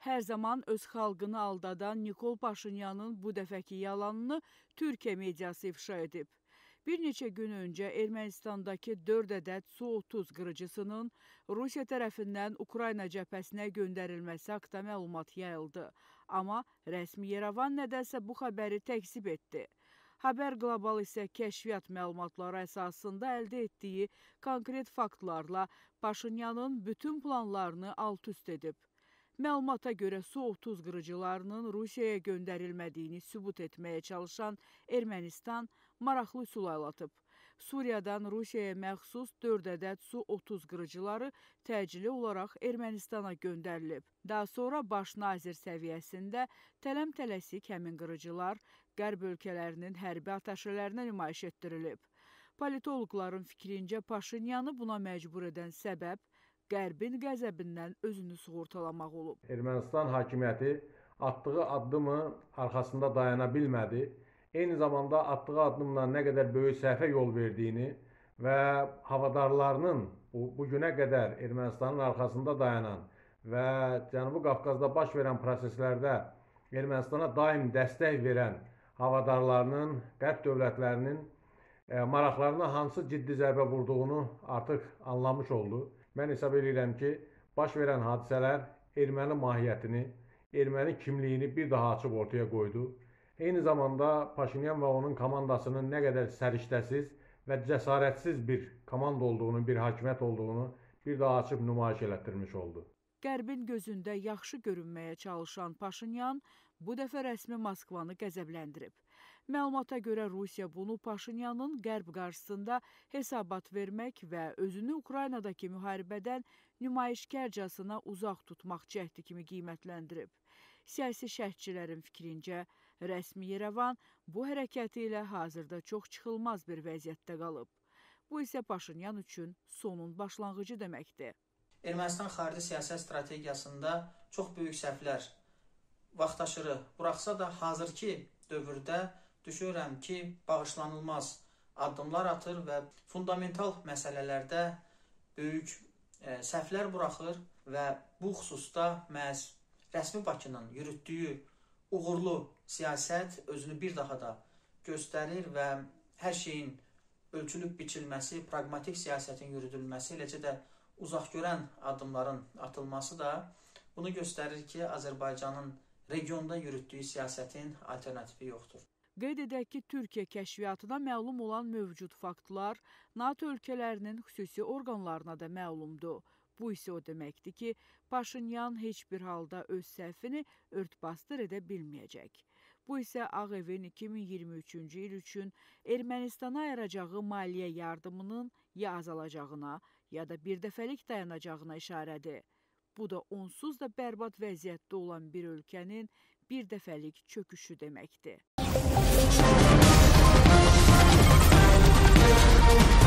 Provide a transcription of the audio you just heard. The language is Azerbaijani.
Hər zaman öz xalqını aldadan Nikol Paşinyanın bu dəfəki yalanını Türkiyə mediası ifşa edib. Bir neçə gün öncə Ermənistandakı 4 ədəd Su-30 qırıcısının Rusiya tərəfindən Ukrayna cəbhəsinə göndərilməsi haqda məlumat yayıldı. Amma rəsmi Yerevan nədənsə bu xəbəri təkzib etdi. Haber Global isə kəşfiyyat məlumatları əsasında əldə etdiyi konkret faktlarla Paşinyanın bütün planlarını alt-üst edib. Məlumata görə Su-30 qırıcılarının Rusiyaya göndərilmədiyini sübut etməyə çalışan Ermənistan maraqlı üsul aylatıb. Suriyadan Rusiyaya məxsus 4 ədəd Su-30 qırıcıları təcili olaraq Ermənistana göndərilib. Daha sonra baş nazir səviyyəsində tələm-tələsik həmin qırıcılar Qərb ölkələrinin hərbi ataşələrinə nümayiş etdirilib. Politologların fikrincə Paşinyanı buna məcbur edən səbəb Qərbin qəzəbindən özünü sığortalamaq olub. Ermənistan hakimiyyəti atdığı addımı arxasında dayana bilmədi. Eyni zamanda atdığı addımla nə qədər böyük səhvə yol verdiyini və havadarlarının bu günə qədər Ermənistanın arxasında dayanan və Cənubi Qafqazda baş verən proseslərdə Ermənistana daim dəstək verən havadarlarının, qərb dövlətlərinin maraqlarına hansı ciddi zərbə vurduğunu artıq anlamış oldu. Mən hesab edirəm ki, baş verən hadisələr erməni mahiyyətini, erməni kimliyini bir daha açıb ortaya qoydu. Eyni zamanda Paşinyan və onun komandasının nə qədər səriştəsiz və cəsarətsiz bir komanda olduğunu, bir hakimiyyət olduğunu bir daha açıb nümayiş elətdirmiş oldu. Qərbin gözündə yaxşı görünməyə çalışan Paşinyan bu dəfə rəsmi Moskvanı qəzəbləndirib. Məlumata görə Rusiya bunu Paşinyanın Qərb qarşısında hesabat vermək və özünü Ukraynadakı müharibədən nümayişkərcasına uzaq tutmaq cəhdi kimi qiymətləndirib. Siyasi şərhçilərin fikrincə, rəsmi Yerevan bu hərəkəti ilə hazırda çox çıxılmaz bir vəziyyətdə qalıb. Bu isə Paşinyan üçün sonun başlanğıcı deməkdir. Ermənistan xarici siyasət strategiyasında çox böyük səhvlər vaxtaşırı buraxsa da hazırki dövrdə düşünürəm ki, bağışlanılmaz addımlar atır və fundamental məsələlərdə böyük səhvlər buraxır və bu xüsusda məhz rəsmi Bakının yürütdüyü uğurlu siyasət özünü bir daha da göstərir və hər şeyin ölçülüb biçilməsi, pragmatik siyasətin yürüdülməsi, eləcə də uzaq görən addımların atılması da bunu göstərir ki, Azərbaycanın regionda yürütdüyü siyasətin alternatifi yoxdur. Qeyd edək ki, Türkiyə kəşfiyyatına məlum olan mövcud faktlar NATO ölkələrinin xüsusi orqanlarına da məlumdur. Bu isə o deməkdir ki, Paşinyan heç bir halda öz səhvini örtbasdır edə bilməyəcək. Bu isə Ağ Evin 2023-cü il üçün Ermənistana ayıracağı maliyyə yardımının ya azalacağına, ya da birdəfəlik dayanacağına işarədir. Bu da onsuz da bərbad vəziyyətdə olan bir ölkənin birdəfəlik çöküşü deməkdir.